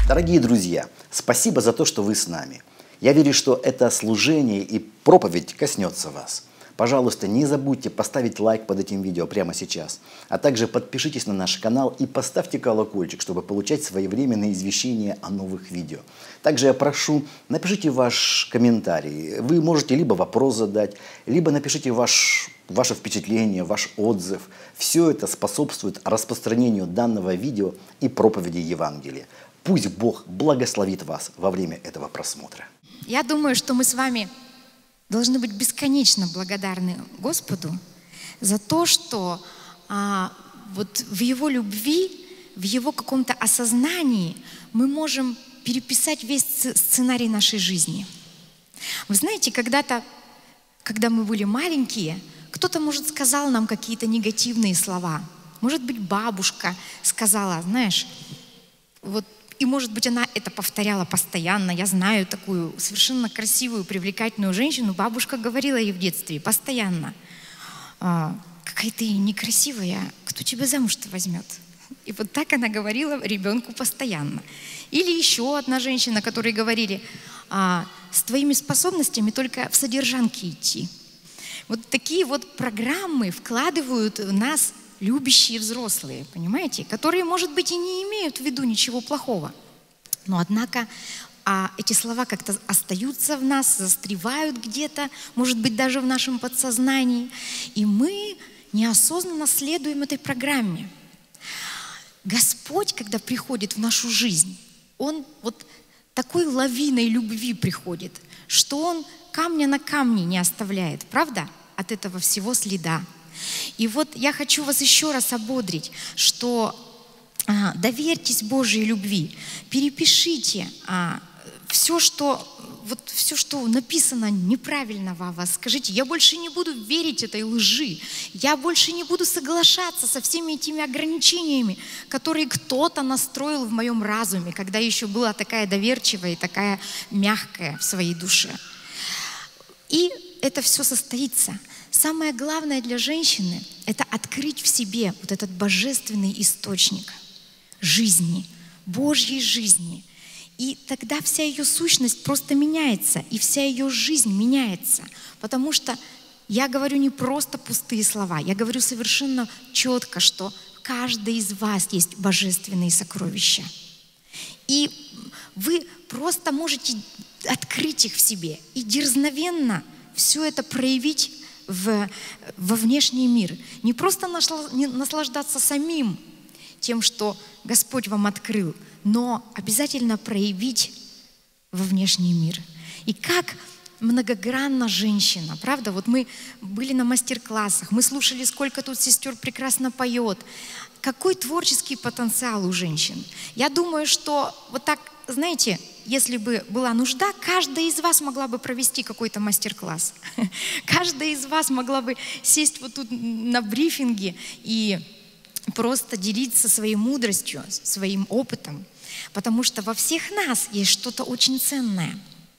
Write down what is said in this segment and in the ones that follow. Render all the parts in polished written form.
Дорогие друзья, спасибо за то, что вы с нами. Я верю, что это служение и проповедь коснется вас. Пожалуйста, не забудьте поставить лайк под этим видео прямо сейчас, а также подпишитесь на наш канал и поставьте колокольчик, чтобы получать своевременные извещения о новых видео. Также я прошу, напишите ваш комментарий. Вы можете либо вопрос задать, либо напишите ваше впечатление, ваш отзыв. Все это способствует распространению данного видео и проповеди Евангелия. Пусть Бог благословит вас во время этого просмотра. Я думаю, что мы с вами должны быть бесконечно благодарны Господу за то, что вот в Его любви, в Его каком-то осознании мы можем переписать весь сценарий нашей жизни. Вы знаете, когда-то, когда мы были маленькие, кто-то, может, сказал нам какие-то негативные слова. Может быть, бабушка сказала, знаешь, вот, и, может быть, она это повторяла постоянно. Я знаю такую совершенно красивую, привлекательную женщину. Бабушка говорила ей в детстве постоянно: какая ты некрасивая, кто тебя замуж-то возьмет? И вот так она говорила ребенку постоянно. Или еще одна женщина, которой говорили: с твоими способностями только в содержанке идти. Вот такие вот программы вкладывают в нас любящие взрослые, понимаете, которые, может быть, и не имеют в виду ничего плохого. Но, однако, эти слова как-то остаются в нас, застревают где-то, может быть, даже в нашем подсознании. И мы неосознанно следуем этой программе. Господь, когда приходит в нашу жизнь, Он вот такой лавиной любви приходит, что Он камня на камне не оставляет, правда? От этого всего следа. И вот я хочу вас еще раз ободрить, что доверьтесь Божьей любви, перепишите все, что написано неправильного о вас. Скажите: я больше не буду верить этой лжи, я больше не буду соглашаться со всеми этими ограничениями, которые кто-то настроил в моем разуме, когда еще была такая доверчивая и такая мягкая в своей душе. И это все состоится. Самое главное для женщины – это открыть в себе вот этот божественный источник жизни, Божьей жизни. И тогда вся ее сущность просто меняется, и вся ее жизнь меняется. Потому что я говорю не просто пустые слова, я говорю совершенно четко, что в каждой из вас есть божественные сокровища. И вы просто можете открыть их в себе и дерзновенно все это проявить во внешний мир. Не просто наслаждаться самим тем, что Господь вам открыл, но обязательно проявить во внешний мир. И как многогранна женщина, правда? Вот мы были на мастер-классах, мы слушали, сколько тут сестер прекрасно поет. Какой творческий потенциал у женщин. Я думаю, что вот так, знаете, если бы была нужда, каждая из вас могла бы провести какой-то мастер-класс. Каждая из вас могла бы сесть вот тут на брифинге и просто делиться своей мудростью, своим опытом. Потому что во всех нас есть что-то очень ценное.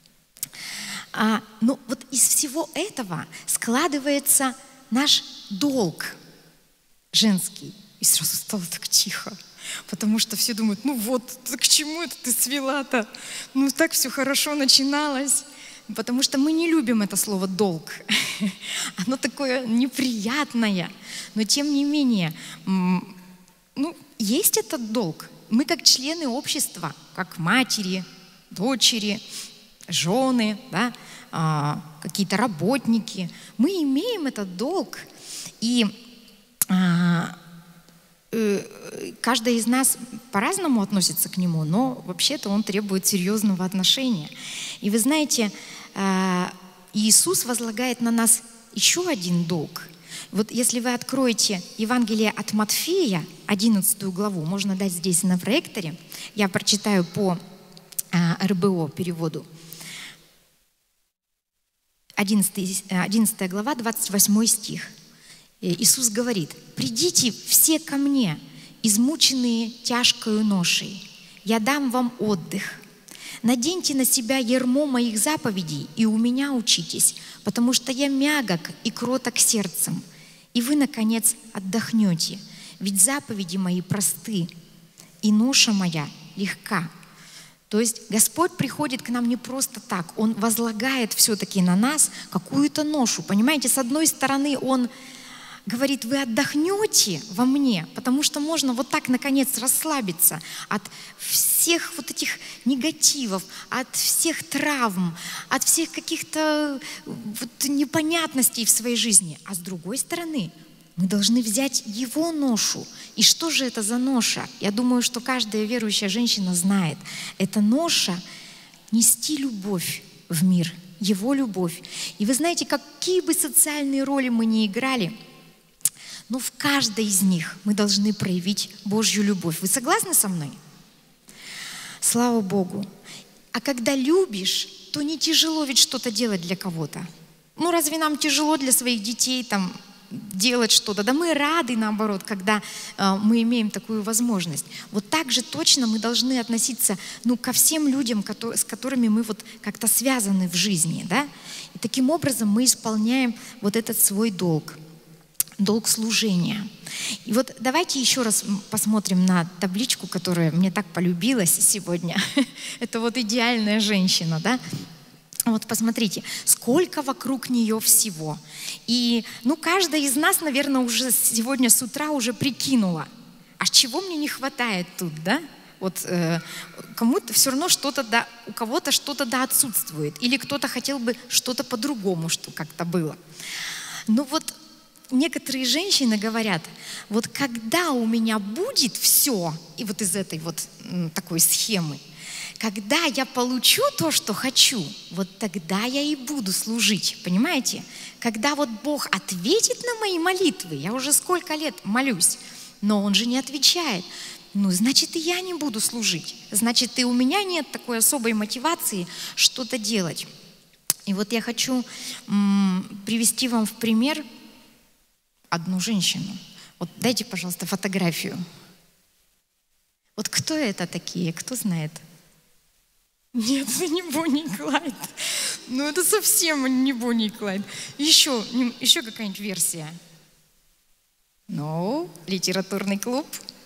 Но вот из всего этого складывается наш долг женский. И сразу стало так тихо. Потому что все думают: ну вот, к чему это ты свела-то? Ну так все хорошо начиналось. Потому что мы не любим это слово «долг». Оно такое неприятное. Но тем не менее, есть этот долг. Мы как члены общества, как матери, дочери, жены, да, какие-то работники, мы имеем этот долг. И каждый из нас по-разному относится к нему, но вообще-то он требует серьезного отношения. И вы знаете, Иисус возлагает на нас еще один долг. Вот если вы откроете Евангелие от Матфея, 11 главу, можно дать здесь на проекторе, я прочитаю по РБО переводу. 11 глава, 28 стих. Иисус говорит: «Придите все ко мне, измученные тяжкою ношей, я дам вам отдых. Наденьте на себя ярмо моих заповедей и у меня учитесь, потому что я мягок и кроток сердцем, и вы, наконец, отдохнете, ведь заповеди мои просты, и ноша моя легка». То есть Господь приходит к нам не просто так, Он возлагает все-таки на нас какую-то ношу. Понимаете, с одной стороны Он говорит, вы отдохнете во мне, потому что можно вот так, наконец, расслабиться от всех вот этих негативов, от всех травм, от всех каких-то вот непонятностей в своей жизни. А с другой стороны, мы должны взять Его ношу. И что же это за ноша? Я думаю, что каждая верующая женщина знает. Это ноша нести любовь в мир, Его любовь. И вы знаете, какие бы социальные роли мы ни играли, но в каждой из них мы должны проявить Божью любовь. Вы согласны со мной? Слава Богу. А когда любишь, то не тяжело ведь что-то делать для кого-то. Ну разве нам тяжело для своих детей там делать что-то? Да мы рады, наоборот, когда мы имеем такую возможность. Вот так же точно мы должны относиться ко всем людям, с которыми мы вот как-то связаны в жизни. Да? И таким образом мы исполняем вот этот свой долг. Долг служения. И вот давайте еще раз посмотрим на табличку, которая мне так полюбилась сегодня. Это вот идеальная женщина, да? Вот посмотрите, сколько вокруг нее всего. И, каждая из нас, наверное, уже сегодня с утра уже прикинула, а чего мне не хватает тут, да? Вот кому-то все равно что-то, у кого-то что-то отсутствует. Или кто-то хотел бы что-то по-другому, что как-то было. Вот некоторые женщины говорят, вот когда у меня будет все, и вот из этой вот такой схемы, когда я получу то, что хочу, вот тогда я и буду служить, понимаете? Когда вот Бог ответит на мои молитвы, я уже сколько лет молюсь, но Он же не отвечает, значит, и я не буду служить, значит, и у меня нет такой особой мотивации что-то делать. И вот я хочу привести вам в пример одну женщину. Вот дайте, пожалуйста, фотографию. Вот кто это такие? Кто знает? Нет, это не Бонни и Клайд. Это совсем не Бонни и Клайд. Еще какая-нибудь версия? Литературный клуб.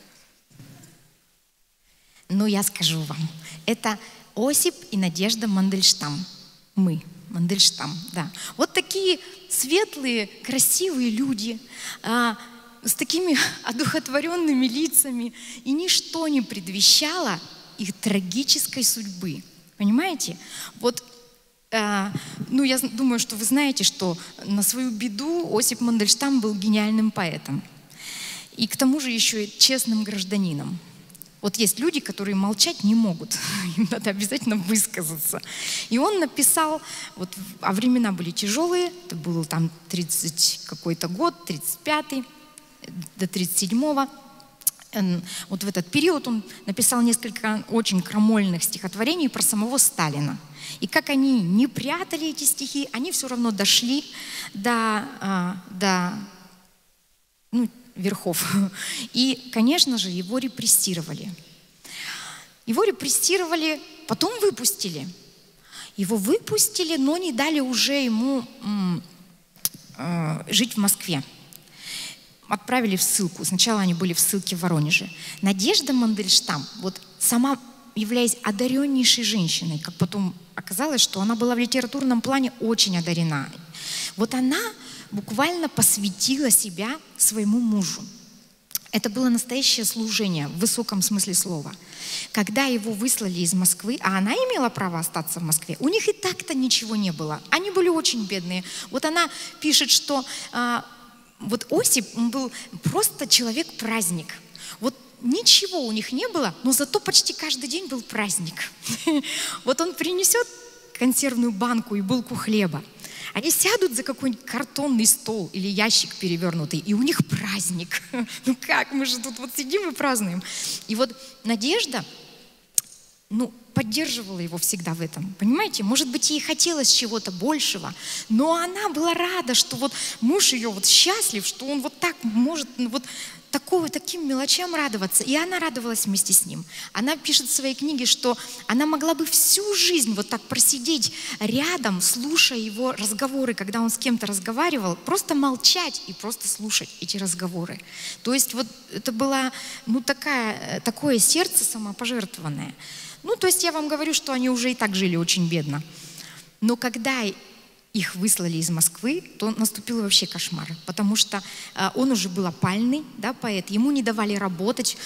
Я скажу вам. Это Осип и Надежда Мандельштам. Мандельштам, да. Вот такие светлые, красивые люди с такими одухотворенными лицами, и ничто не предвещало их трагической судьбы. Понимаете? Вот, я думаю, что вы знаете, что на свою беду Осип Мандельштам был гениальным поэтом. И к тому же еще и честным гражданином. Вот есть люди, которые молчать не могут, им надо обязательно высказаться. И он написал, а времена были тяжелые, это был там 30 какой-то год, 35-й до 37-го. Вот в этот период он написал несколько очень крамольных стихотворений про самого Сталина. И как они не прятали эти стихи, они все равно дошли до верхов. И, конечно же, его репрессировали. Потом выпустили. Его выпустили, но не дали уже ему жить в Москве. Отправили в ссылку. Сначала они были в ссылке в Воронеже. Надежда Мандельштам, сама являясь одареннейшей женщиной, как потом оказалось, что она была в литературном плане очень одарена. Она буквально посвятила себя своему мужу. Это было настоящее служение в высоком смысле слова. Когда его выслали из Москвы, а она имела право остаться в Москве, у них и так-то ничего не было. Они были очень бедные. Она пишет, что Осип был просто человек-праздник. Ничего у них не было, но зато почти каждый день был праздник. Он принесет консервную банку и булку хлеба. Они сядут за какой-нибудь картонный стол или ящик перевернутый, и у них праздник. Как? Мы же тут сидим и празднуем. И Надежда, поддерживала его всегда в этом. Понимаете? Может быть, ей хотелось чего-то большего, но она была рада, что муж ее счастлив, что он так может таким мелочам радоваться. И она радовалась вместе с ним. Она пишет в своей книге, что она могла бы всю жизнь вот так просидеть рядом, слушая его разговоры, когда он с кем-то разговаривал, просто молчать и просто слушать эти разговоры. То есть вот это было такое сердце самопожертвованное. То есть я вам говорю, что они уже и так жили очень бедно. Но когда их выслали из Москвы, то наступил вообще кошмар, потому что он уже был опальный, да, поэт, ему не давали работать,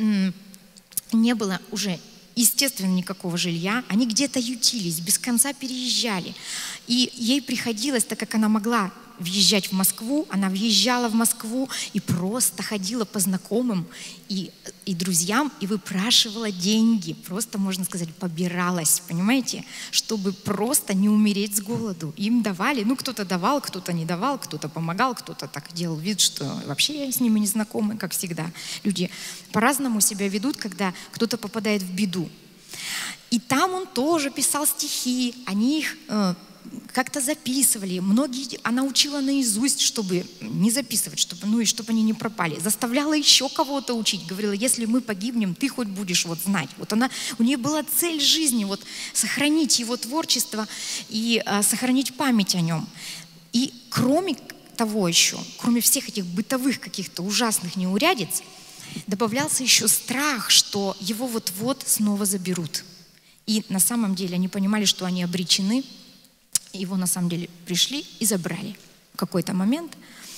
не было уже, естественно, никакого жилья, они где-то ютились, без конца переезжали. И ей приходилось, так как она могла въезжать в Москву, она въезжала в Москву и просто ходила по знакомым и друзьям и выпрашивала деньги, просто, можно сказать, побиралась, понимаете, чтобы просто не умереть с голоду. Им давали, кто-то давал, кто-то не давал, кто-то помогал, кто-то так делал вид, что вообще с ними не знакомы, как всегда. Люди по-разному себя ведут, когда кто-то попадает в беду. И там он тоже писал стихи, они их как-то записывали. Многие она учила наизусть, чтобы не записывать, чтобы они не пропали. Заставляла еще кого-то учить. Говорила, если мы погибнем, ты хоть будешь знать. У нее была цель жизни сохранить его творчество и сохранить память о нем. И кроме того еще, кроме всех этих бытовых каких-то ужасных неурядиц, добавлялся еще страх, что его вот-вот снова заберут. И на самом деле они понимали, что они обречены. Его на самом деле пришли и забрали в какой-то момент.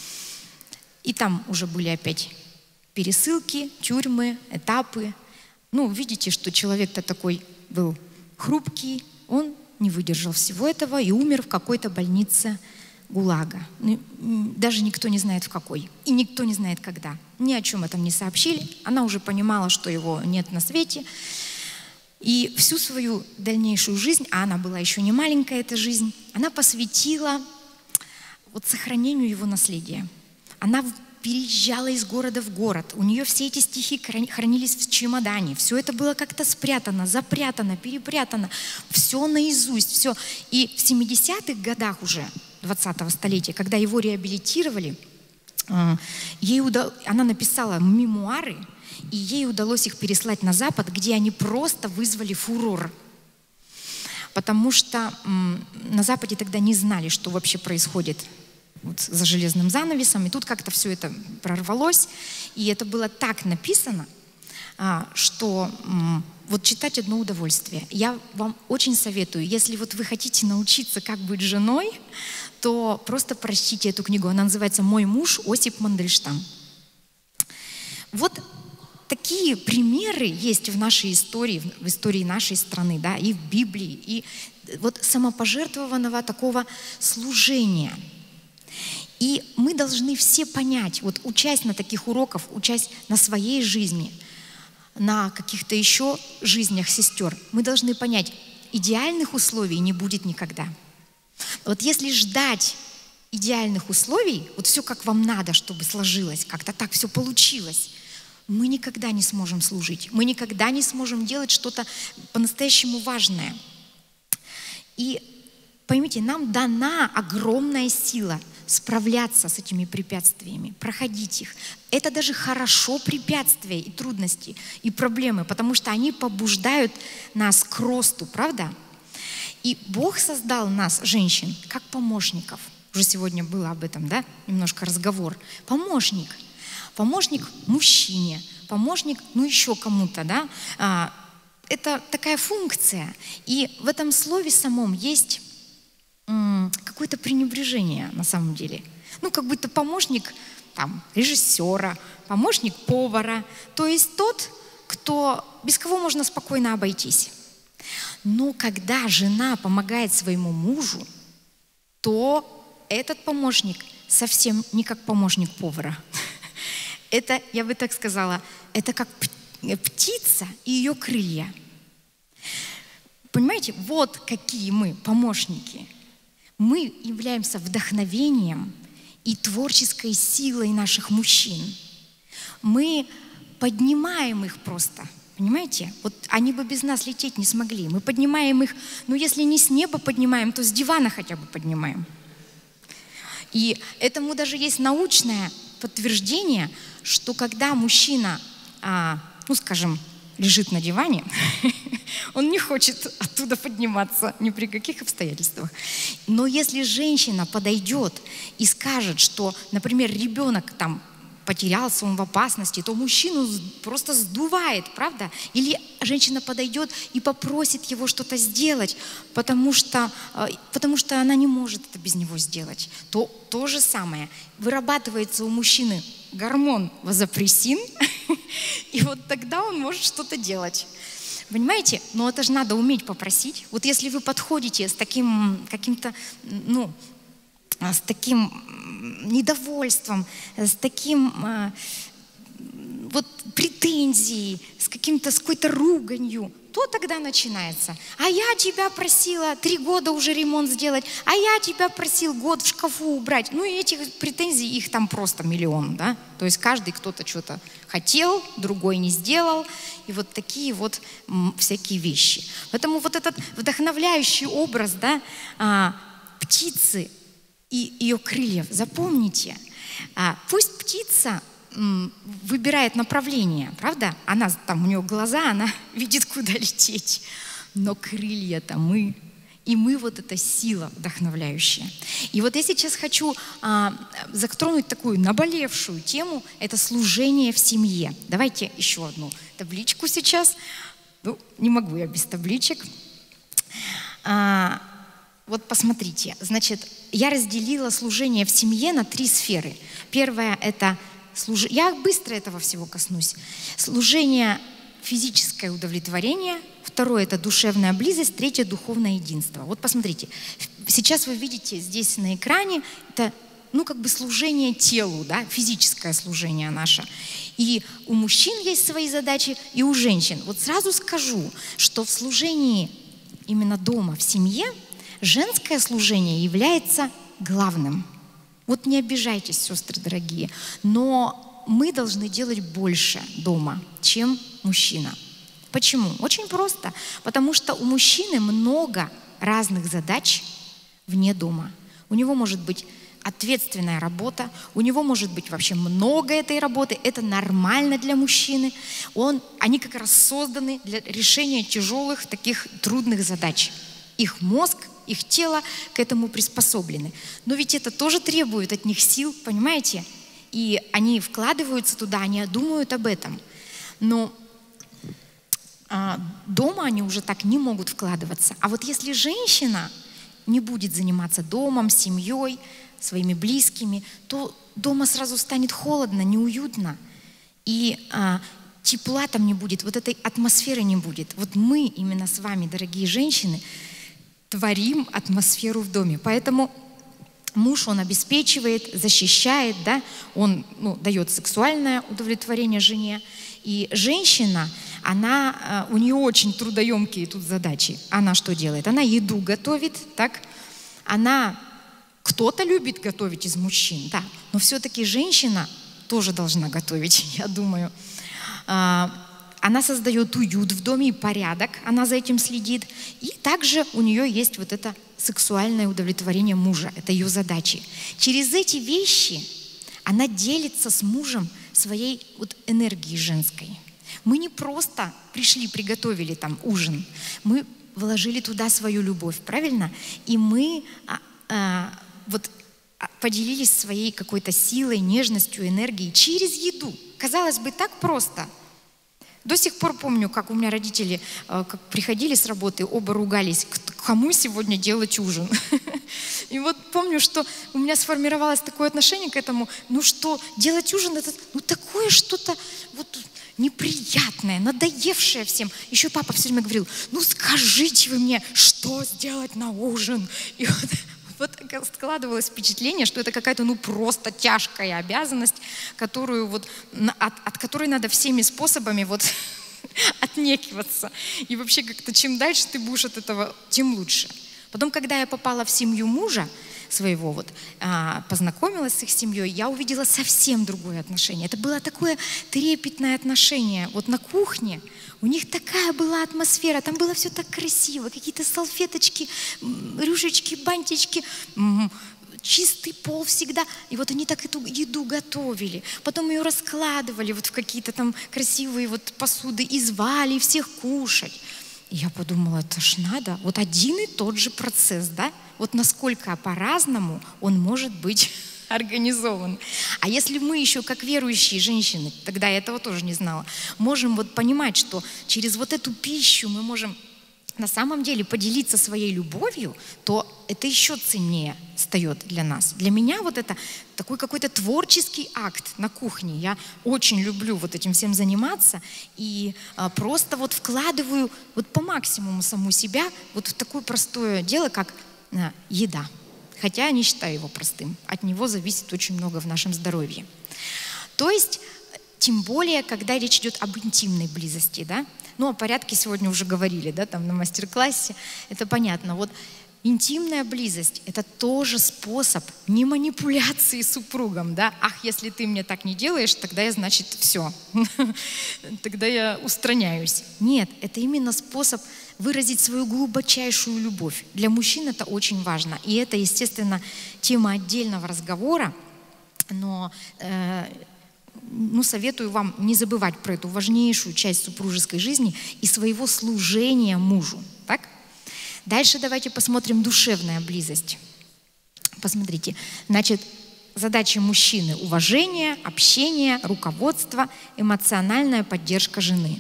И там уже были опять пересылки, тюрьмы, этапы. Видите, что человек-то такой был хрупкий, он не выдержал всего этого и умер в какой-то больнице ГУЛАГа. Даже никто не знает в какой. И никто не знает когда. Ни о чем этом не сообщили. Она уже понимала, что его нет на свете. И всю свою дальнейшую жизнь, а она была еще не маленькая, эта жизнь, она посвятила сохранению его наследия. Она переезжала из города в город. У нее все эти стихи хранились в чемодане. Все это было как-то спрятано, запрятано, перепрятано. Все наизусть, все. И в 70-х годах уже 20-го столетия, когда его реабилитировали, она написала мемуары, и ей удалось их переслать на Запад, где они просто вызвали фурор. Потому что на Западе тогда не знали, что вообще происходит за железным занавесом. И тут как-то все это прорвалось. И это было так написано, что читать одно удовольствие. Я вам очень советую, если вы хотите научиться, как быть женой, то просто прочтите эту книгу. Она называется «Мой муж Осип Мандельштам». Такие примеры есть в нашей истории, в истории нашей страны, да, и в Библии, и самопожертвованного такого служения. И мы должны все понять, учась на таких уроках, учась на своей жизни, на каких-то еще жизнях сестер, мы должны понять, идеальных условий не будет никогда. Если ждать идеальных условий, все как вам надо, чтобы сложилось, как-то так все получилось, мы никогда не сможем служить, мы никогда не сможем делать что-то по-настоящему важное. И поймите, нам дана огромная сила справляться с этими препятствиями, проходить их. Это даже хорошо, препятствия и трудности, и проблемы, потому что они побуждают нас к росту, правда? И Бог создал нас, женщин, как помощников. Уже сегодня было об этом, да, немножко разговор. Помощник мужчине, помощник, еще кому-то, да. Это такая функция. И в этом слове самом есть какое-то пренебрежение на самом деле. Как будто помощник режиссера, помощник повара, то есть тот, без кого можно спокойно обойтись. Но когда жена помогает своему мужу, то этот помощник совсем не как помощник повара. Это, я бы так сказала, это как птица и ее крылья. Понимаете, какие мы помощники. Мы являемся вдохновением и творческой силой наших мужчин. Мы поднимаем их просто. Понимаете? Они бы без нас лететь не смогли. Мы поднимаем их, если не с неба поднимаем, то с дивана хотя бы поднимаем. И этому даже есть научное подтверждение, что когда мужчина, ну скажем, лежит на диване, он не хочет оттуда подниматься ни при каких обстоятельствах. Но если женщина подойдет и скажет, что, например, ребенок там потерялся, он в опасности, то мужчину просто сдувает, правда? Или женщина подойдет и попросит его что-то сделать, потому что она не может это без него сделать. То же самое. Вырабатывается у мужчины гормон вазопрессин, и вот тогда он может что-то делать. Понимаете? Но это же надо уметь попросить. Вот если вы подходите с таким каким-то, с таким недовольством, с таким вот претензией, с какой-то руганью, то тогда начинается. А я тебя просила 3 года уже ремонт сделать, а я тебя просил год в шкафу убрать. Ну и этих претензий, их там просто миллион, да? То есть каждый кто-то что-то хотел, другой не сделал. И вот такие вот всякие вещи. Поэтому вот этот вдохновляющий образ, да, птицы и ее крыльев, запомните, пусть птица выбирает направление, правда? У нее глаза, она видит, куда лететь. Но крылья-то мы. И мы вот эта сила вдохновляющая. И вот я сейчас хочу затронуть такую наболевшую тему, это служение в семье. Давайте еще одну табличку сейчас. Ну, не могу я без табличек. Вот посмотрите, значит, я разделила служение в семье на 3 сферы. Первое – это я быстро этого всего коснусь. Служение – физическое удовлетворение. Второе – это душевная близость. Третье – духовное единство. Вот посмотрите, сейчас вы видите здесь на экране, это служение телу, да, физическое служение наше. И у мужчин есть свои задачи, и у женщин. Вот сразу скажу, что в служении именно дома, в семье, женское служение является главным. Вот не обижайтесь, сестры дорогие, но мы должны делать больше дома, чем мужчина. Почему? Очень просто. Потому что у мужчины много разных задач вне дома. У него может быть ответственная работа, у него может быть вообще много этой работы, это нормально для мужчины. Они как раз созданы для решения тяжелых, таких трудных задач. Их мозг, их тело к этому приспособлены. Но ведь это тоже требует от них сил, понимаете? И они вкладываются туда, они думают об этом. Но дома они уже так не могут вкладываться. А вот если женщина не будет заниматься домом, семьей, своими близкими, то дома сразу станет холодно, неуютно. И тепла там не будет, вот этой атмосферы не будет. Вот мы именно с вами, дорогие женщины, творим атмосферу в доме. Поэтому муж, он обеспечивает, защищает, да? Он дает сексуальное удовлетворение жене. И женщина, у нее очень трудоемкие тут задачи. Она что делает? Она еду готовит, так? Кто-то любит готовить из мужчин, да, но все-таки женщина тоже должна готовить, я думаю. Она создает уют в доме и порядок, она за этим следит. И также у нее есть вот это сексуальное удовлетворение мужа, это ее задачи. Через эти вещи она делится с мужем своей вот энергией женской. Мы не просто пришли, приготовили там ужин, мы вложили туда свою любовь, правильно? И мы поделились своей какой-то силой, нежностью, энергией через еду. Казалось бы, так просто. До сих пор помню, как у меня родители как приходили с работы, оба ругались, кому сегодня делать ужин. И вот помню, что у меня сформировалось такое отношение к этому, что делать ужин, это такое что-то вот неприятное, надоевшее всем. Еще папа все время говорил, скажите вы мне, что сделать на ужин? И вот складывалось впечатление, что это какая-то просто тяжкая обязанность, от которой надо всеми способами отнекиваться. И вообще как-то чем дальше ты будешь от этого, тем лучше. Потом, когда я попала в семью мужа своего, познакомилась с их семьей, я увидела совсем другое отношение. Это было такое трепетное отношение. Вот на кухне у них такая была атмосфера, там было все так красиво, какие-то салфеточки, рюшечки, бантички, чистый пол всегда. И вот они так эту еду готовили, потом ее раскладывали вот в какие-то там красивые вот посуды и звали всех кушать. И я подумала, это ж надо. Вот один и тот же процесс, да? Вот насколько по-разному он может быть организован. А если мы еще, как верующие женщины, тогда я этого тоже не знала, можем вот понимать, что через вот эту пищу мы можем на самом деле поделиться своей любовью, то это еще ценнее встает для нас. Для меня вот это такой какой-то творческий акт на кухне. Я очень люблю вот этим всем заниматься и просто вот вкладываю вот по максимуму саму себя вот в такое простое дело, как еда. Хотя я не считаю его простым. От него зависит очень много в нашем здоровье. То есть, тем более, когда речь идет об интимной близости, да? Ну, о порядке сегодня уже говорили, да, там на мастер-классе, это понятно. Вот интимная близость – это тоже способ не манипуляции супругом, да. Ах, если ты мне так не делаешь, тогда я, значит, все, тогда я устраняюсь. Нет, это именно способ выразить свою глубочайшую любовь. Для мужчин это очень важно. И это, естественно, тема отдельного разговора, но советую вам не забывать про эту важнейшую часть супружеской жизни и своего служения мужу. Так? Дальше давайте посмотрим душевная близость. Посмотрите, значит, задачи мужчины – уважение, общение, руководство, эмоциональная поддержка жены.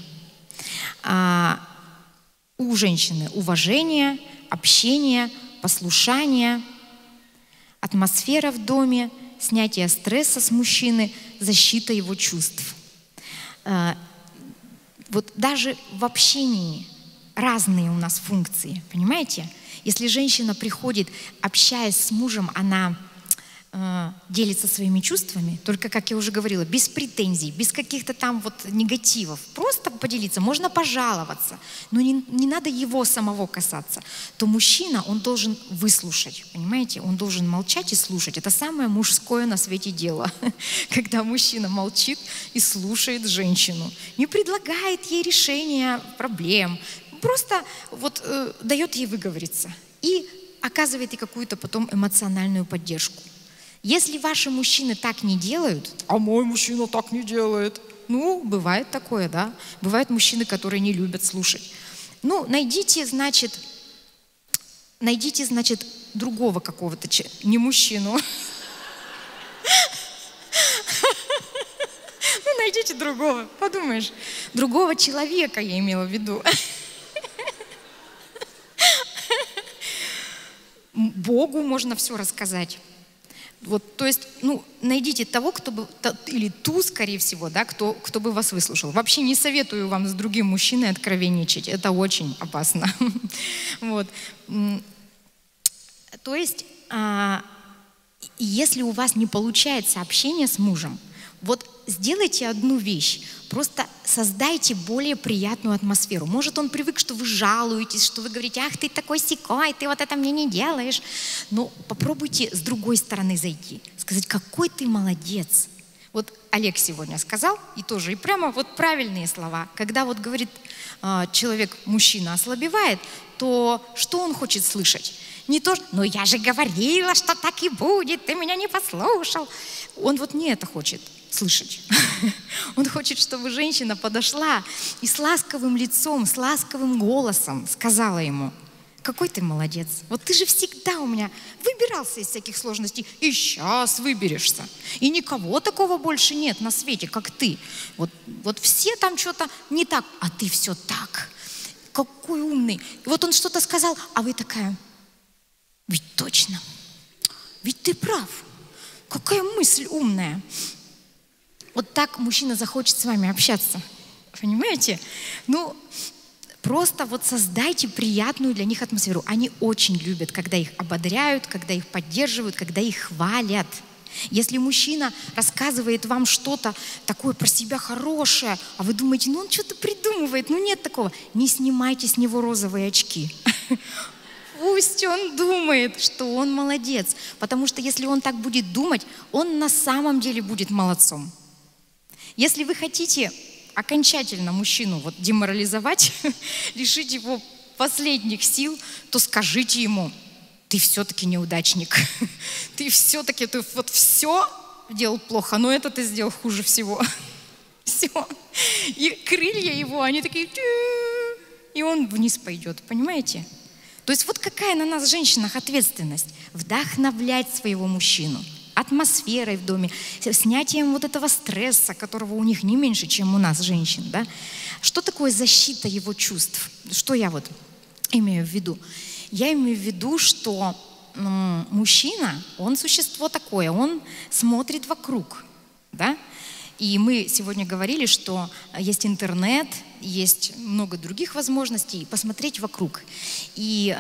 У женщины уважение, общение, послушание, атмосфера в доме, снятие стресса с мужчины, защита его чувств. Вот даже в общении разные у нас функции, понимаете? Если женщина приходит, общаясь с мужем, она делится своими чувствами, только, как я уже говорила, без претензий, без каких-то там вот негативов. Просто поделиться, можно пожаловаться, но не надо его самого касаться. То мужчина, он должен выслушать, понимаете? Он должен молчать и слушать. Это самое мужское на свете дело, когда мужчина молчит и слушает женщину. Не предлагает ей решения проблем, просто вот дает ей выговориться и оказывает ей какую-то потом эмоциональную поддержку. Если ваши мужчины так не делают, а мой мужчина так не делает, ну, бывает такое, да. Бывают мужчины, которые не любят слушать. Ну, найдите, значит, другого какого-то человека, не мужчину. Ну, найдите другого, подумаешь. Другого человека я имела в виду. Богу можно все рассказать. Вот, то есть, ну, найдите того, кто бы, или ту, скорее всего, да, кто бы вас выслушал. Вообще не советую вам с другим мужчиной откровенничать, это очень опасно. Вот. То есть, если у вас не получается общение с мужем, вот сделайте одну вещь, просто создайте более приятную атмосферу. Может, он привык, что вы жалуетесь, что вы говорите, ах, ты такой сякой, ты вот это мне не делаешь. Но попробуйте с другой стороны зайти, сказать, какой ты молодец. Вот Олег сегодня сказал, и тоже, и прямо вот правильные слова. Когда вот говорит человек, мужчина ослабевает, то что он хочет слышать? Не то, ну я же говорила, что так и будет, ты меня не послушал. Он вот не это хочет слышать. Он хочет, чтобы женщина подошла и с ласковым лицом, с ласковым голосом сказала ему, какой ты молодец. Вот ты же всегда у меня выбирался из всяких сложностей, и сейчас выберешься. И никого такого больше нет на свете, как ты. Вот все там что-то не так, а ты все так. Какой умный. И вот он что-то сказал, а вы такая, ведь точно, ведь ты прав. Какая мысль умная. Вот так мужчина захочет с вами общаться. Понимаете? Ну, просто вот создайте приятную для них атмосферу. Они очень любят, когда их ободряют, когда их поддерживают, когда их хвалят. Если мужчина рассказывает вам что-то такое про себя хорошее, а вы думаете, ну он что-то придумывает, ну нет такого, не снимайте с него розовые очки. Пусть он думает, что он молодец. Потому что если он так будет думать, он на самом деле будет молодцом. Если вы хотите окончательно мужчину вот деморализовать, лишить его последних сил, то скажите ему, ты все-таки неудачник. Ты все-таки, ты вот все делал плохо, но это ты сделал хуже всего. Все. И крылья его, они такие... И он вниз пойдет, понимаете? То есть вот какая на нас, женщинах, ответственность. Вдохновлять своего мужчину. Атмосферой в доме, снятием вот этого стресса, которого у них не меньше, чем у нас, женщин. Да? Что такое защита его чувств? Что я вот имею в виду? Я имею в виду, что мужчина, он существо такое, он смотрит вокруг. Да? И мы сегодня говорили, что есть интернет, есть много других возможностей посмотреть вокруг. И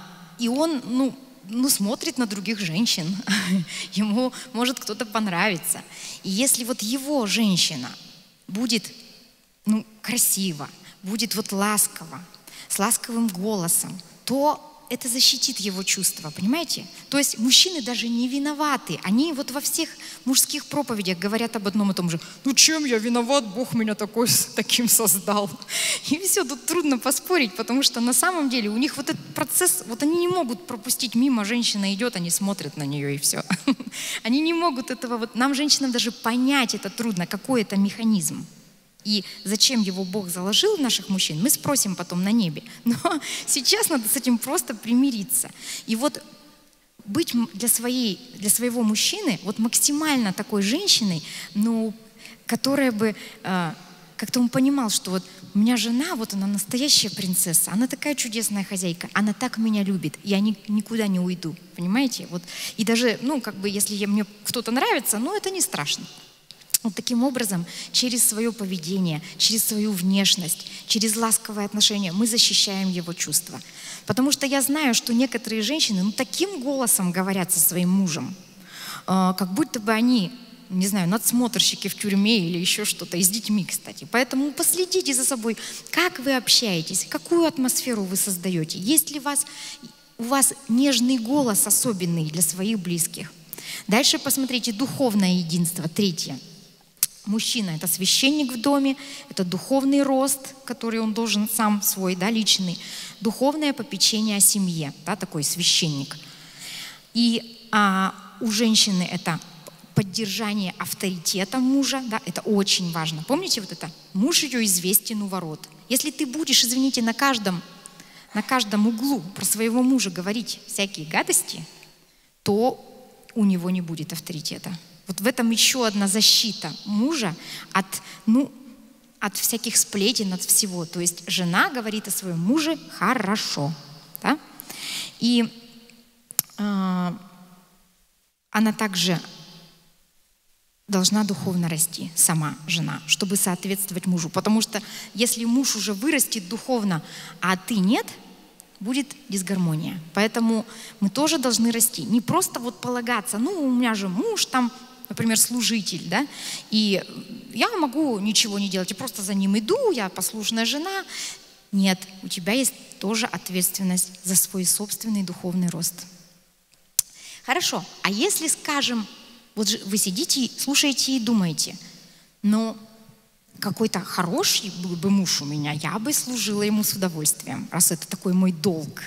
он, смотрит на других женщин. Ему может кто-то понравиться. И если вот его женщина будет, красиво, будет вот ласково, с ласковым голосом, то это защитит его чувства, понимаете? То есть мужчины даже не виноваты. Они вот во всех мужских проповедях говорят об одном и том же. Чем я виноват? Бог меня таким создал. И все, тут трудно поспорить, потому что на самом деле у них вот этот процесс, вот они не могут пропустить мимо, женщина идет, они смотрят на нее и все. Они не могут этого, вот нам, женщинам, даже понять это трудно, какой это механизм. И зачем его Бог заложил в наших мужчин, мы спросим потом на небе. Но сейчас надо с этим просто примириться. И вот быть для своего мужчины вот максимально такой женщиной, которая бы как-то он понимал, что вот у меня жена, вот она настоящая принцесса, она такая чудесная хозяйка, она так меня любит, я никуда не уйду, понимаете? Вот. И даже, если мне кто-то нравится, это не страшно. Вот таким образом, через свое поведение, через свою внешность, через ласковое отношение мы защищаем его чувства. Потому что я знаю, что некоторые женщины таким голосом говорят со своим мужем, как будто бы они, не знаю, надсмотрщики в тюрьме или еще что-то, и с детьми, кстати. Поэтому последите за собой, как вы общаетесь, какую атмосферу вы создаете. Есть ли у вас нежный голос особенный для своих близких? Дальше посмотрите, духовное единство, третье. Мужчина – это священник в доме, это духовный рост, который он должен сам свой, личный. Духовное попечение о семье, такой священник. И у женщины это поддержание авторитета мужа, это очень важно. Помните вот это? Муж ее известен у ворот. Если ты будешь, извините, на каждом углу про своего мужа говорить всякие гадости, то у него не будет авторитета. Вот в этом еще одна защита мужа от всяких сплетен, от всего. То есть жена говорит о своем муже хорошо. Да? И она также должна духовно расти, сама жена, чтобы соответствовать мужу. Потому что если муж уже вырастет духовно, а ты нет, будет дисгармония. Поэтому мы тоже должны расти. Не просто полагаться, у меня же муж там, например, служитель, и я могу ничего не делать, я просто за ним иду, я послушная жена. Нет, у тебя есть тоже ответственность за свой собственный духовный рост. Хорошо, а если, скажем, вот вы сидите, слушаете и думаете, какой-то хороший был бы муж у меня, я бы служила ему с удовольствием, раз это такой мой долг,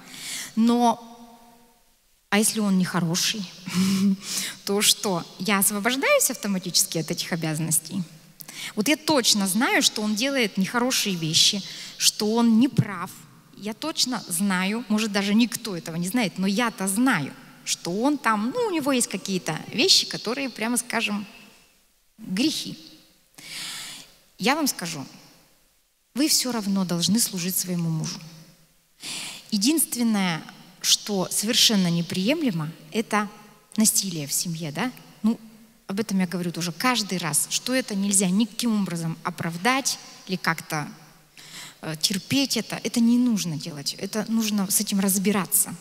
А если он нехороший, то что? Я освобождаюсь автоматически от этих обязанностей? Вот я точно знаю, что он делает нехорошие вещи, что он не прав. Я точно знаю, может даже никто этого не знает, но я-то знаю, что он там, у него есть какие-то вещи, которые, прямо скажем, грехи. Я вам скажу, вы все равно должны служить своему мужу. Единственное, что совершенно неприемлемо, это насилие в семье, об этом я говорю тоже каждый раз, что это нельзя никаким образом оправдать или как-то терпеть это не нужно делать, это нужно с этим разбираться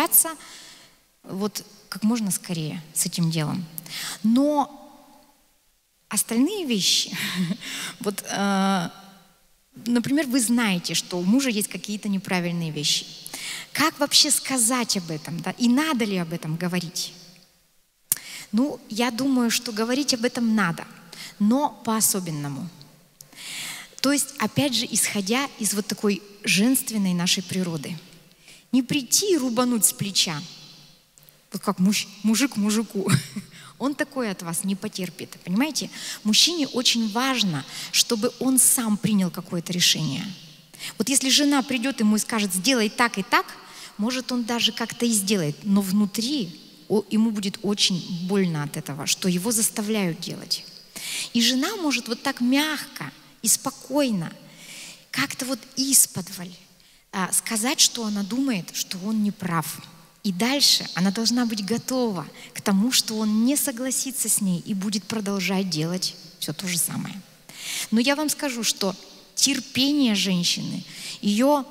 как можно скорее с этим делом. Но остальные вещи, например, вы знаете, что у мужа есть какие-то неправильные вещи. Как вообще сказать об этом? И надо ли об этом говорить? Я думаю, что говорить об этом надо, но по-особенному. То есть, опять же, исходя из такой женственной нашей природы. Не прийти и рубануть с плеча, вот как мужик мужику. Он такое от вас не потерпит, понимаете? Мужчине очень важно, чтобы он сам принял какое-то решение. Вот если жена придет ему и скажет, сделай так и так, может, он даже как-то и сделает, но внутри ему будет очень больно от этого, что его заставляют делать. И жена может вот так мягко и спокойно, как-то вот исподволь сказать, что она думает, что он не прав. И дальше она должна быть готова к тому, что он не согласится с ней и будет продолжать делать все то же самое. Но я вам скажу, что терпение женщины, ее,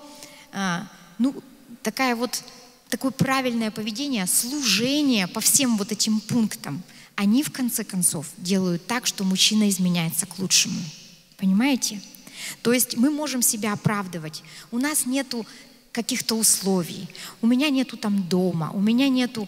такое правильное поведение, служение по всем вот этим пунктам, они в конце концов делают так, что мужчина изменяется к лучшему. Понимаете? То есть мы можем себя оправдывать. У нас нету каких-то условий. У меня нету там дома, у меня нету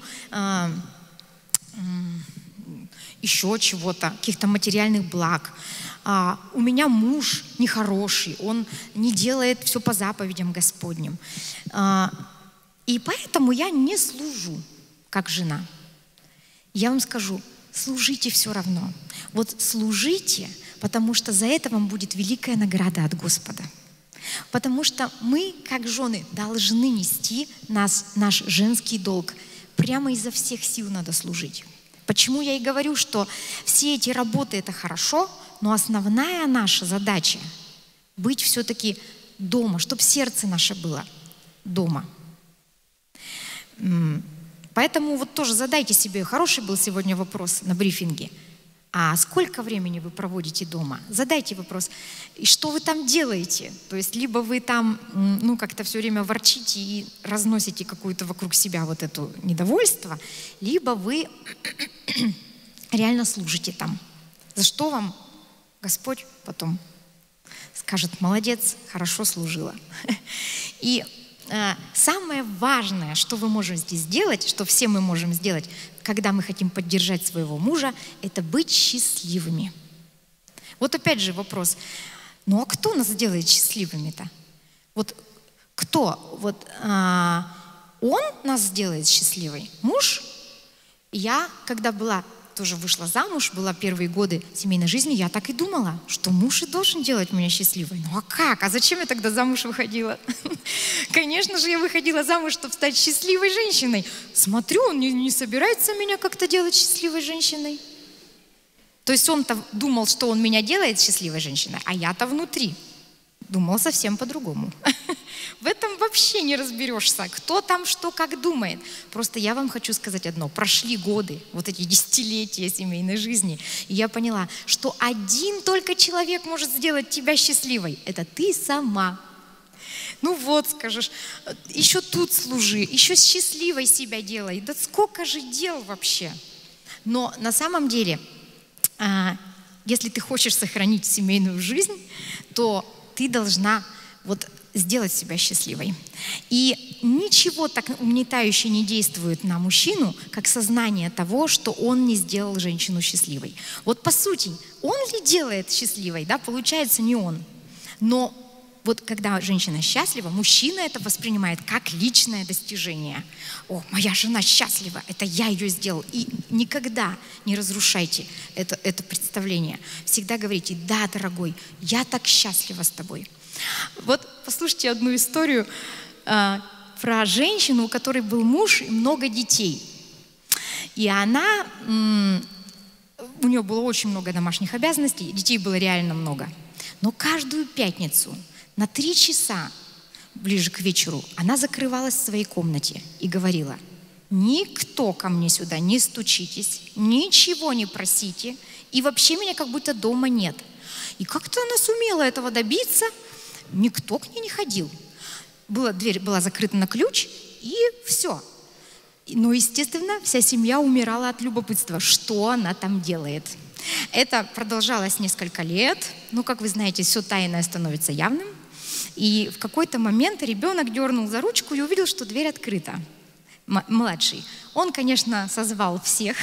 еще чего-то, каких-то материальных благ. У меня муж нехороший, он не делает все по заповедям Господним. И поэтому я не служу, как жена. Я вам скажу, служите все равно. Вот служите, потому что за это вам будет великая награда от Господа. Потому что мы, как жены, должны нести наш женский долг. Прямо изо всех сил надо служить. Почему я и говорю, что все эти работы — это хорошо, но основная наша задача — быть все-таки дома, чтобы сердце наше было дома. Поэтому вот тоже задайте себе, хороший был сегодня вопрос на брифинге. А сколько времени вы проводите дома? Задайте вопрос. И что вы там делаете? То есть либо вы там как-то все время ворчите и разносите какую-то вокруг себя вот это недовольство, либо вы реально служите там. За что вам Господь потом скажет: молодец, хорошо служила. И самое важное, что вы можете здесь сделать, что все мы можем сделать, когда мы хотим поддержать своего мужа, это быть счастливыми. Вот опять же вопрос, а кто нас делает счастливыми-то? Вот кто? Вот он нас сделает счастливой? Муж? Я, когда тоже вышла замуж, была первые годы семейной жизни, я так и думала, что муж и должен делать меня счастливой. А как? А зачем я тогда замуж выходила? Конечно же, я выходила замуж, чтобы стать счастливой женщиной. Смотрю, он не собирается меня как-то делать счастливой женщиной. То есть он-то думал, что он меня делает счастливой женщиной, а я-то внутри думала совсем по-другому. В этом вообще не разберешься, кто там что как думает. Просто я вам хочу сказать одно. Прошли годы, вот эти десятилетия семейной жизни, и я поняла, что один только человек может сделать тебя счастливой. Это ты сама. Скажешь, еще тут служи, еще счастливой себя делай. Да сколько же дел вообще? Но на самом деле, если ты хочешь сохранить семейную жизнь, то ты должна сделать себя счастливой. И ничего так угнетающе не действует на мужчину, как сознание того, что он не сделал женщину счастливой. Вот по сути, он ли делает счастливой? Да, получается, не он. Но вот когда женщина счастлива, мужчина это воспринимает как личное достижение. О, моя жена счастлива, это я ее сделал. И никогда не разрушайте это представление. Всегда говорите: да, дорогой, я так счастлива с тобой. Вот послушайте одну историю про женщину, у которой был муж и много детей. И у нее было очень много домашних обязанностей, детей было реально много. Но каждую пятницу на 3 часа ближе к вечеру она закрывалась в своей комнате и говорила: никто ко мне сюда не стучитесь, ничего не просите, и вообще меня как будто дома нет. И как-то она сумела этого добиться, никто к ней не ходил. Дверь была закрыта на ключ, и все. Но, естественно, вся семья умирала от любопытства, что она там делает. Это продолжалось несколько лет. Как вы знаете, все тайное становится явным. И в какой-то момент ребенок дернул за ручку и увидел, что дверь открыта. Младший. Он, конечно, созвал всех.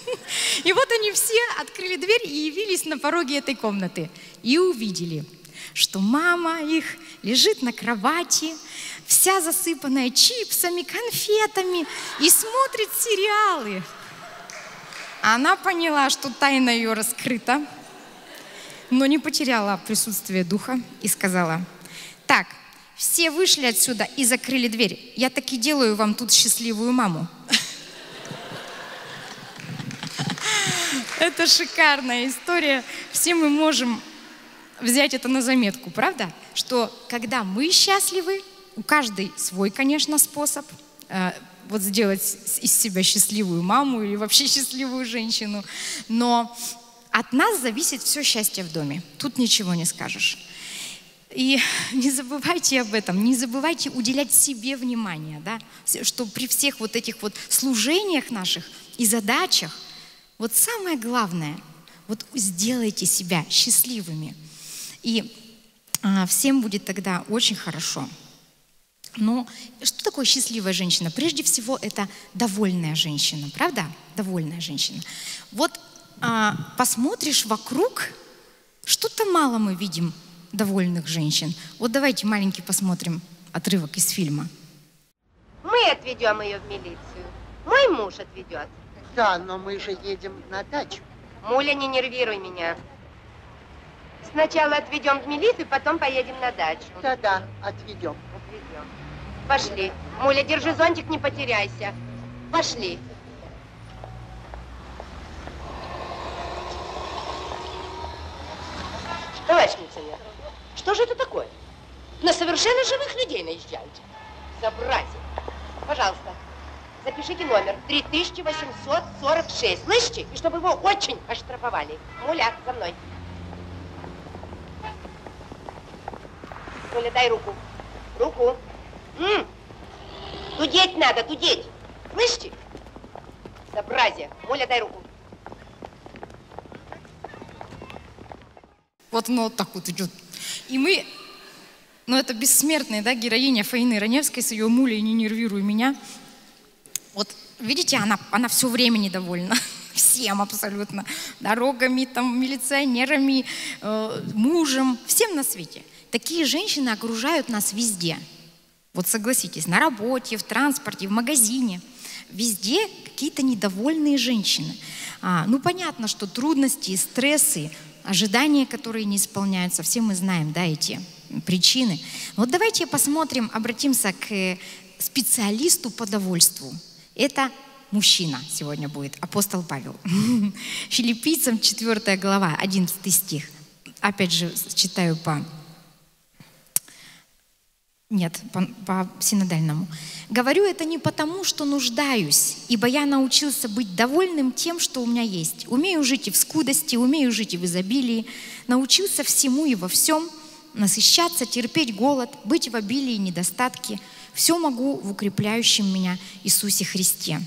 И вот они все открыли дверь и явились на пороге этой комнаты. И увидели, что мама их лежит на кровати, вся засыпанная чипсами, конфетами и смотрит сериалы. Она поняла, что тайна ее раскрыта, но не потеряла присутствие духа и сказала: так, все вышли отсюда и закрыли дверь. Я таки делаю вам тут счастливую маму. Это шикарная история. Все мы можем взять это на заметку, правда? Что когда мы счастливы, у каждой свой, конечно, способ вот сделать из себя счастливую маму или вообще счастливую женщину. Но от нас зависит все счастье в доме. Тут ничего не скажешь. И не забывайте об этом, не забывайте уделять себе внимание, да? Что при всех вот этих вот служениях наших и задачах, вот самое главное, вот сделайте себя счастливыми. И всем будет тогда очень хорошо. Но что такое счастливая женщина? Прежде всего, это довольная женщина, правда? Довольная женщина. Вот посмотришь вокруг, что-то мало мы видим довольных женщин. Вот давайте маленький посмотрим отрывок из фильма. Мы отведем ее в милицию. Мой муж отведет. Да, но мы же едем на дачу. Муля, не нервируй меня. Сначала отведем в милицию, потом поедем на дачу. Да-да, отведем. Отведем. Пошли. Муля, держи зонтик, не потеряйся. Пошли. Товарищ милиционер, что же это такое? На совершенно живых людей наезжаете. Безобразие. Пожалуйста, запишите номер 3846. Слышите? И чтобы его очень оштрафовали. Муля, за мной. Муля, дай руку. Руку. Дудеть надо, дудеть. Слышите? Безобразие. Муля, дай руку. Вот оно вот так вот идет. И мы, ну это бессмертная, да, героиня Фаины Раневской с ее мулей «Не нервируй меня». Вот видите, она все время недовольна. Всем абсолютно. Дорогами, там, милиционерами, мужем, всем на свете. Такие женщины окружают нас везде. Вот согласитесь, на работе, в транспорте, в магазине. Везде какие-то недовольные женщины. Ну понятно, что трудности, стрессы, ожидания, которые не исполняются, все мы знаем, да, эти причины. Вот давайте посмотрим, обратимся к специалисту по довольству. Это мужчина сегодня будет, апостол Павел. Филиппийцам 4 глава, 11 стих. Опять же, читаю по синодальному. «Говорю это не потому, что нуждаюсь, ибо я научился быть довольным тем, что у меня есть. Умею жить и в скудости, умею жить и в изобилии, научился всему и во всем, насыщаться, терпеть голод, быть в обилии и недостатке. Все могу в укрепляющем меня Иисусе Христе».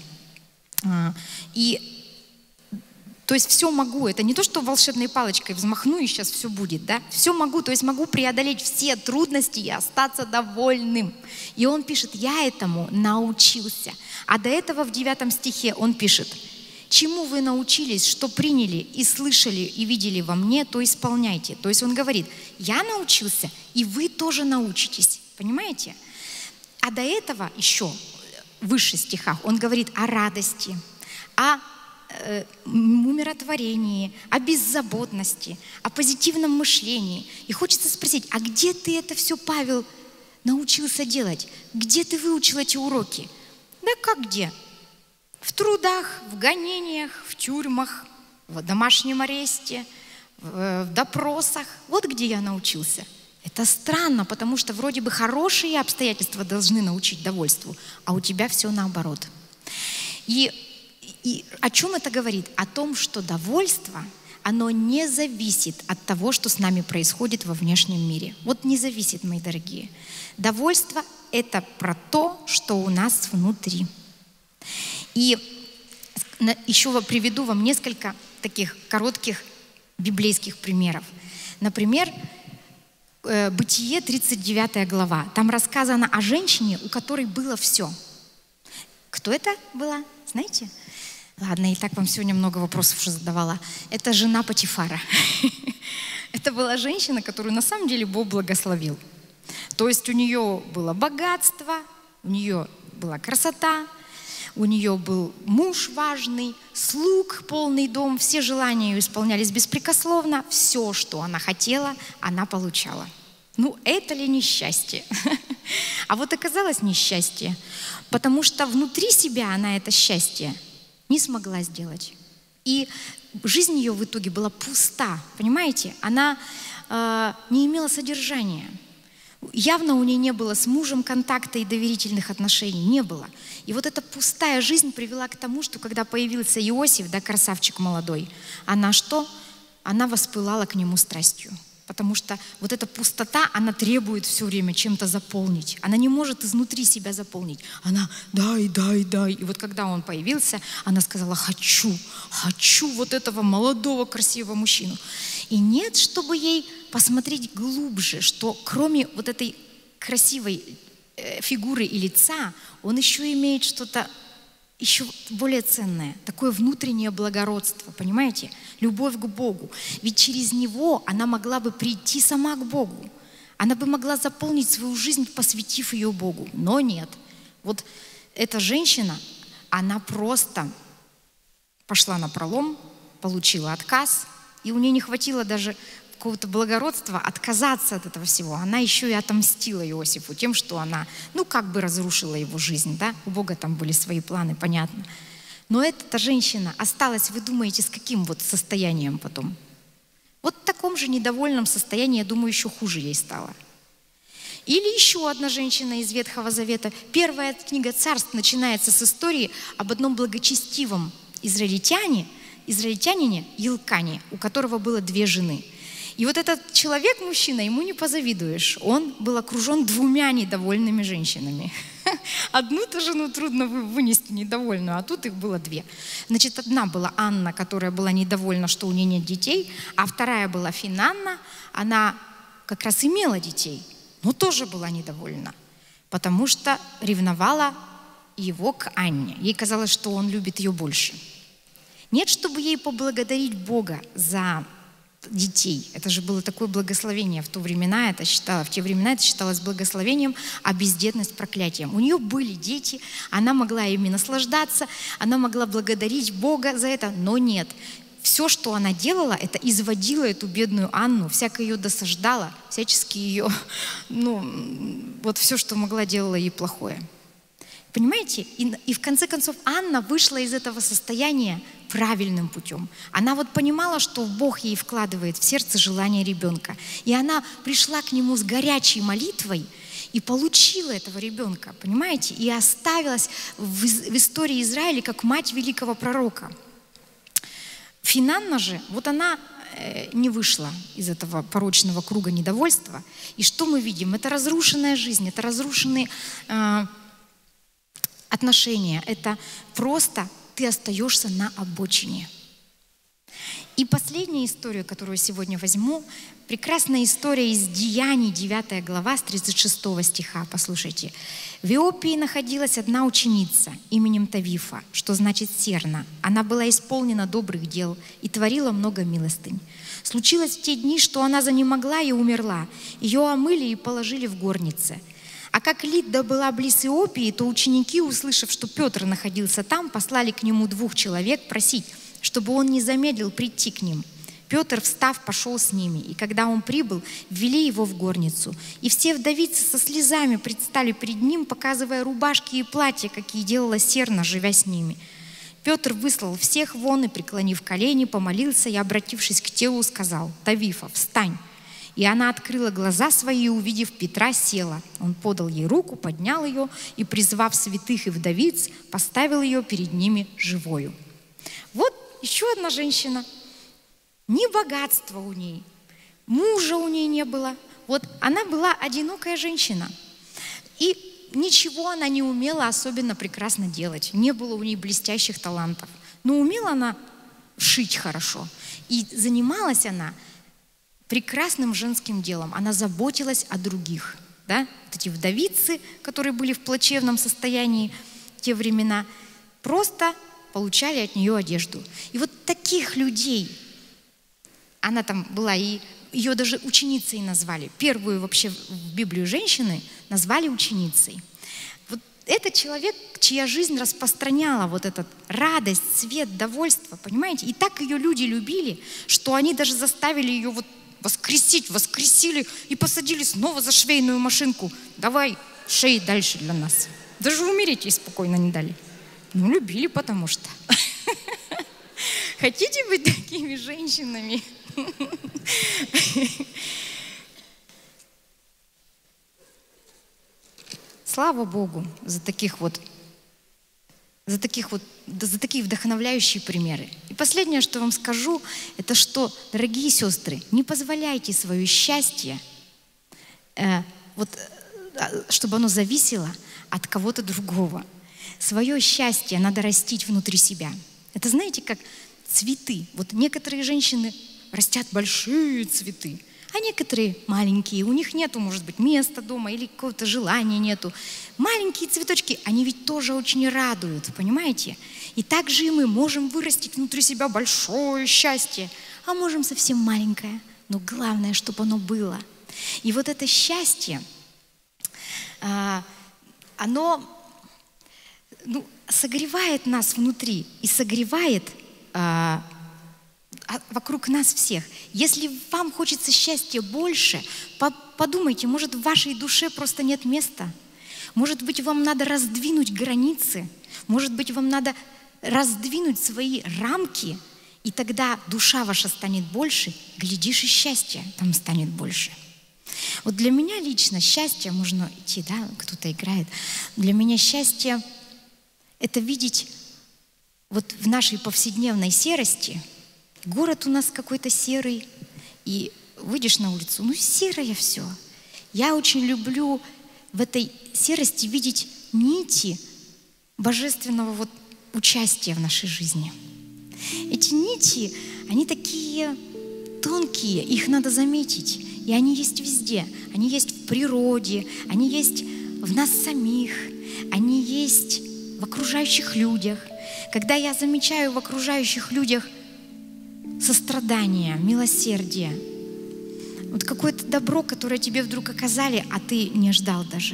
То есть все могу, это не то, что волшебной палочкой взмахну и сейчас все будет, да? Все могу, то есть могу преодолеть все трудности и остаться довольным. И он пишет: я этому научился. А до этого в 9 стихе он пишет: чему вы научились, что приняли и слышали и видели во мне, то исполняйте. То есть он говорит: я научился, и вы тоже научитесь. Понимаете? А до этого еще в высших стихах он говорит о радости, о умиротворении, о беззаботности, о позитивном мышлении. И хочется спросить: а где ты это все, Павел, научился делать? Где ты выучил эти уроки? Да как где? В трудах, в гонениях, в тюрьмах, в домашнем аресте, в допросах. Вот где я научился. Это странно, потому что вроде бы хорошие обстоятельства должны научить довольству, а у тебя все наоборот. И о чем это говорит? О том, что довольство, оно не зависит от того, что с нами происходит во внешнем мире. Вот не зависит, мои дорогие. Довольство — это про то, что у нас внутри. И еще приведу вам несколько таких коротких библейских примеров. Например, Бытие, 39 глава. Там рассказано о женщине, у которой было все. Кто это была? Знаете? Ладно, и так вам сегодня много вопросов уже задавала. Это жена Потифара. Это была женщина, которую на самом деле Бог благословил. То есть у нее было богатство, у нее была красота, у нее был муж важный, слуг, полный дом, все желания ее исполнялись беспрекословно, все, что она хотела, она получала. Ну, это ли несчастье? А вот оказалось несчастье, потому что внутри себя она это счастье не смогла сделать. И жизнь ее в итоге была пуста, понимаете? Она не имела содержания. Явно у нее не было с мужем контакта и доверительных отношений, не было. И вот эта пустая жизнь привела к тому, что когда появился Иосиф, да, красавчик молодой, она что? Она воспылала к нему страстью. Потому что вот эта пустота, она требует все время чем-то заполнить. Она не может изнутри себя заполнить. Она дай. И вот когда он появился, она сказала: хочу вот этого молодого красивого мужчину. И нет, чтобы ей посмотреть глубже, что кроме вот этой красивой фигуры и лица, он еще имеет что-то еще более ценное, такое внутреннее благородство, понимаете? Любовь к Богу. Ведь через него она могла бы прийти сама к Богу. Она бы могла заполнить свою жизнь, посвятив ее Богу. Но нет. Вот эта женщина, она просто пошла напролом, получила отказ, и у нее не хватило даже какого-то благородства отказаться от этого всего. Она еще и отомстила Иосифу тем, что она, как бы разрушила его жизнь, да? У Бога там были свои планы, понятно. Но эта женщина осталась, вы думаете, с каким вот состоянием потом? Вот в таком же недовольном состоянии, я думаю, еще хуже ей стало. Или еще одна женщина из Ветхого Завета. Первая книга Царств начинается с истории об одном благочестивом израильтянине Елкане, у которого было 2 жены. И вот этот человек, мужчина, ему не позавидуешь. Он был окружен 2 недовольными женщинами. Одну-то жену трудно вынести недовольную, а тут их было 2. Значит, одна была Анна, которая была недовольна, что у нее нет детей, а вторая была Финанна, она как раз имела детей, но тоже была недовольна, потому что ревновала его к Анне. Ей казалось, что он любит ее больше. Нет, чтобы ей поблагодарить Бога за детей. Это же было такое благословение в те времена это считалось благословением, а бездетность проклятием. У нее были дети, она могла ими наслаждаться, она могла благодарить Бога за это, но нет. Все, что она делала, это изводила эту бедную Анну, всяко ее досаждала, всячески ее, вот все, что могла, делала ей плохое. Понимаете? И в конце концов Анна вышла из этого состояния правильным путем. Она вот понимала, что Бог ей вкладывает в сердце желание ребенка. И она пришла к нему с горячей молитвой и получила этого ребенка, понимаете? И оставилась в истории Израиля как мать великого пророка. Финанна же, вот она не вышла из этого порочного круга недовольства. И что мы видим? Это разрушенная жизнь, это разрушенные отношения, это просто ты остаешься на обочине. И последняя история, которую я сегодня возьму, прекрасная история из Деяний, 9 глава, с 36 стиха. Послушайте. В Иопии находилась одна ученица именем Тавифа, что значит серна. Она была исполнена добрых дел и творила много милостынь. Случилось в те дни, что она занемогла и умерла. Ее омыли и положили в горнице. А как Лидда была близ Иопии, то ученики, услышав, что Петр находился там, послали к нему 2 человек просить, чтобы он не замедлил прийти к ним. Петр, встав, пошел с ними, и когда он прибыл, ввели его в горницу. И все вдовицы со слезами предстали пред ним, показывая рубашки и платья, какие делала серна, живя с ними. Петр выслал всех вон и, преклонив колени, помолился и, обратившись к телу, сказал: «Тавифа, встань!» И она открыла глаза свои, и, увидев Петра, села. Он подал ей руку, поднял ее и, призвав святых и вдовиц, поставил ее перед ними живою. Вот еще одна женщина. Ни богатства у ней, мужа у ней не было. Вот она была одинокая женщина. И ничего она не умела особенно прекрасно делать. Не было у ней блестящих талантов. Но умела она шить хорошо. И занималась она прекрасным женским делом. Она заботилась о других. Да? Вот эти вдовицы, которые были в плачевном состоянии в те времена, просто получали от нее одежду. И вот таких людей, она там была и ее даже ученицей назвали. Первую вообще в Библию женщины назвали ученицей. Вот это человек, чья жизнь распространяла вот этот радость, свет, довольство, понимаете? И так ее люди любили, что они даже заставили ее вот воскресили и посадили снова за швейную машинку. Давай, шей дальше для нас. Даже умереть ей спокойно не дали. Ну, любили, потому что. Хотите быть такими женщинами? Слава Богу за такие вдохновляющие примеры. И последнее, что вам скажу, это что, дорогие сестры, не позволяйте свое счастье, чтобы оно зависело от кого-то другого. Свое счастье надо растить внутри себя. Это знаете, как цветы. Вот некоторые женщины растят большие цветы, а некоторые маленькие. У них нету, может быть, места дома или какого-то желания нету. Маленькие цветочки, они ведь тоже очень радуют, понимаете? И также и мы можем вырастить внутри себя большое счастье, а можем совсем маленькое. Но главное, чтобы оно было. И вот это счастье, оно согревает нас внутри и согревает вокруг нас всех. Если вам хочется счастья больше, подумайте, может, в вашей душе просто нет места? Может быть, вам надо раздвинуть границы? Может быть, вам надо раздвинуть свои рамки, и тогда душа ваша станет больше, глядишь, и счастье там станет больше. Вот для меня лично счастье, можно идти, да, кто-то играет, для меня счастье — это видеть вот в нашей повседневной серости. Город у нас какой-то серый, и выйдешь на улицу, серое все. Я очень люблю в этой серости видеть нити божественного участия в нашей жизни. Эти нити, они такие тонкие, их надо заметить, и они есть везде. Они есть в природе, они есть в нас самих, они есть в окружающих людях. Когда я замечаю в окружающих людях сострадание, милосердие, вот какое-то добро, которое тебе вдруг оказали, а ты не ждал даже.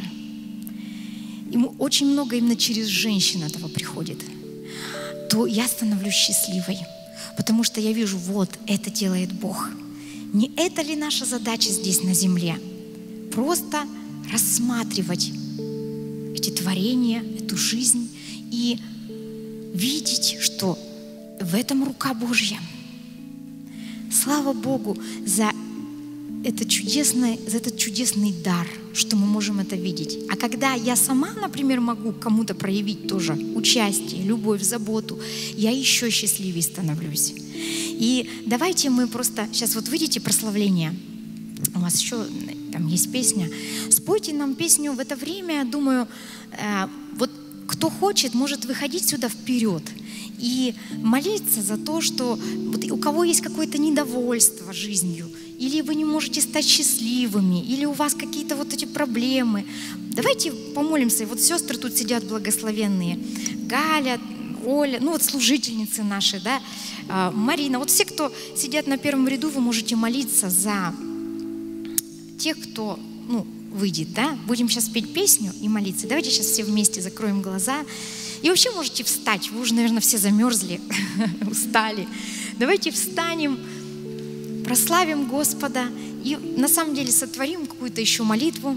Ему очень много именно через женщин этого приходит. То я становлюсь счастливой, потому что я вижу, вот это делает Бог. Не это ли наша задача здесь на земле? Просто рассматривать эти творения, эту жизнь и видеть, что в этом рука Божья. Слава Богу за этот чудесный дар, что мы можем это видеть. А когда я сама, например, могу кому-то проявить тоже участие, любовь, заботу, я еще счастливее становлюсь. И давайте мы просто... Сейчас вот видите прославление. У вас еще там есть песня. Спойте нам песню в это время. Думаю, вот кто хочет, может выходить сюда вперед и молиться за то, что вот у кого есть какое-то недовольство жизнью, или вы не можете стать счастливыми, или у вас какие-то вот эти проблемы. Давайте помолимся. Вот сестры тут сидят благословенные. Галя, Оля, служительницы наши, да, Марина. Вот все, кто сидят на первом ряду, вы можете молиться за тех, кто, выйдет, да. Будем сейчас петь песню и молиться. Давайте сейчас все вместе закроем глаза. И вообще можете встать. Вы уже, наверное, все замерзли, устали. Давайте встанем, прославим Господа и на самом деле сотворим какую-то еще молитву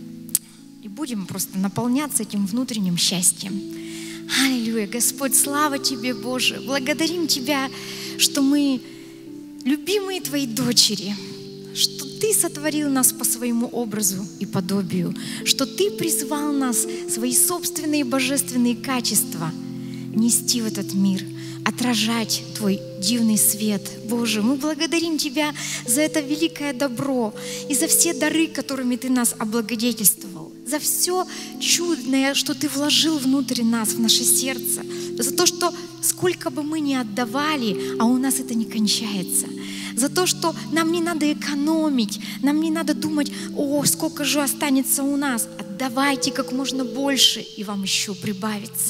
и будем просто наполняться этим внутренним счастьем. Аллилуйя, Господь, слава Тебе, Боже. Благодарим Тебя, что мы любимые Твои дочери, что Ты сотворил нас по своему образу и подобию, что Ты призвал нас свои собственные божественные качества нести в этот мир, отражать Твой дивный свет. Боже, мы благодарим Тебя за это великое добро и за все дары, которыми Ты нас облагодетельствовал, за все чудное, что Ты вложил внутрь нас, в наше сердце, за то, что сколько бы мы ни отдавали, а у нас это не кончается, за то, что нам не надо экономить, нам не надо думать, сколько же останется у нас. Отдавайте как можно больше, и вам еще прибавится.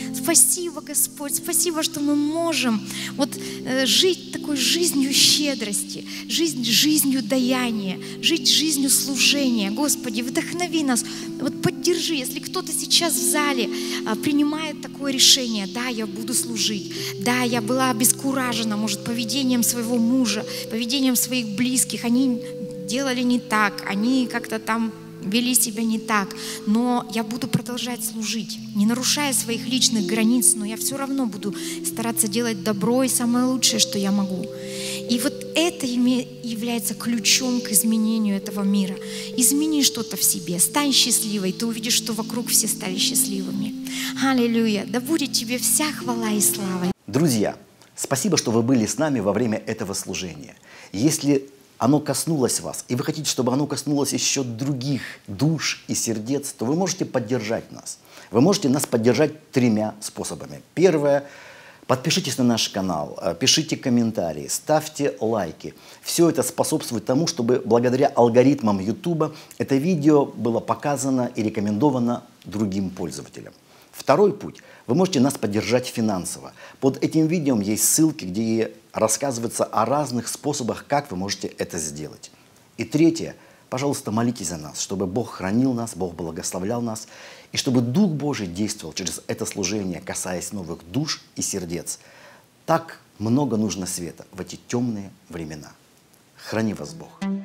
Спасибо, Господь, спасибо, что мы можем вот жить такой жизнью щедрости, жить жизнью даяния, жить жизнью служения. Господи, вдохнови нас, вот поддержи, если кто-то сейчас в зале принимает такое решение, да, я буду служить, да, я была обескуражена, может, поведением своего мужа, поведением своих близких, они делали не так, они как-то там вели себя не так, но я буду продолжать служить, не нарушая своих личных границ, но я все равно буду стараться делать добро и самое лучшее, что я могу. И вот это является ключом к изменению этого мира. Измени что-то в себе, стань счастливой, ты увидишь, что вокруг все стали счастливыми. Аллилуйя! Да будет тебе вся хвала и слава. Друзья, спасибо, что вы были с нами во время этого служения. Если оно коснулось вас, и вы хотите, чтобы оно коснулось еще других душ и сердец, то вы можете поддержать нас. Вы можете нас поддержать 3 способами. Первое – подпишитесь на наш канал, пишите комментарии, ставьте лайки. Все это способствует тому, чтобы благодаря алгоритмам YouTube это видео было показано и рекомендовано другим пользователям. Второй путь – вы можете нас поддержать финансово. Под этим видео есть ссылки, где рассказывается о разных способах, как вы можете это сделать. И третье – пожалуйста, молитесь за нас, чтобы Бог хранил нас, Бог благословлял нас, и чтобы Дух Божий действовал через это служение, касаясь новых душ и сердец. Так много нужно света в эти темные времена. Храни вас Бог.